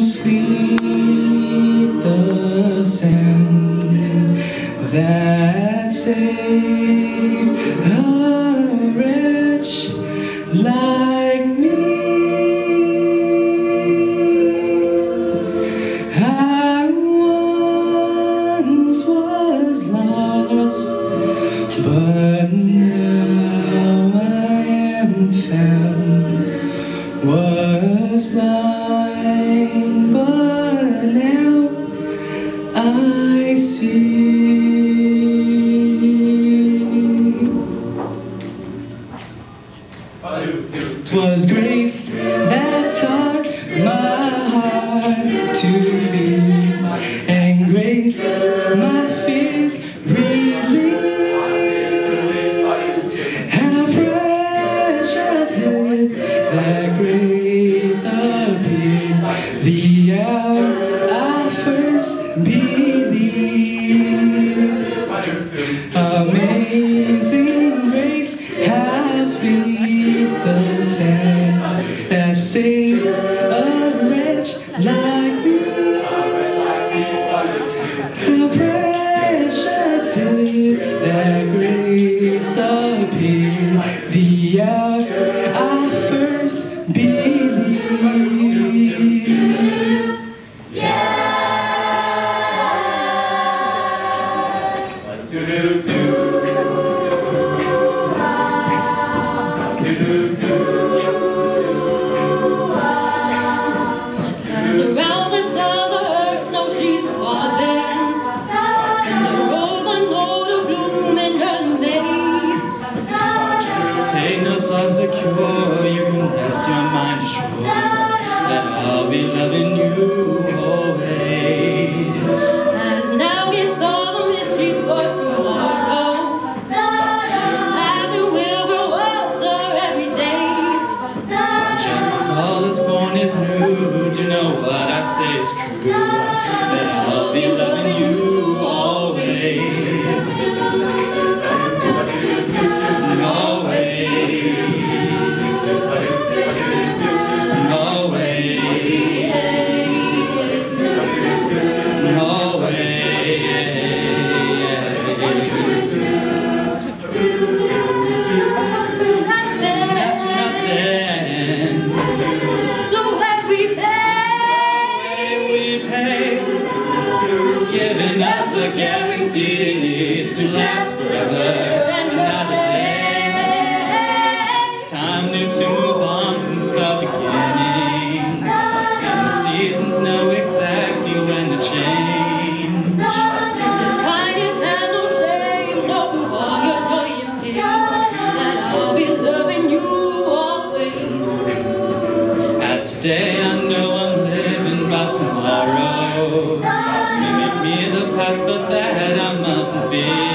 sweet the sound that saved a wretch like me. I once was lost, but now I am found. Was blind, but now I see. 'Twas grace that taught my heart to fear, and grace my fears relieved. How precious did that grace appear the hour I first believed. Amazing grace, how sweet the sound that saved a wretch like me. How precious did that grace appear the hour I first believed. Surrounded by the earth, no she's falling, and the rose and road of bloom in her name. Jesus, take no subsecure, you can rest your mind assured that I'll be loving you always. And now gets all the mysteries for tomorrow, as it will grow older every day. Jesus, all is born is new, do you know what I say is true, that I'll be loving you always. Giving us a guarantee to last forever. Another day. It's time to move on since the beginning. And the seasons know exactly when to change. Jesus kindness has no shame, no all your joy and pain, that I'll be loving you always. As today I know I'm living by tomorrow. Me the past, but that I mustn't fear.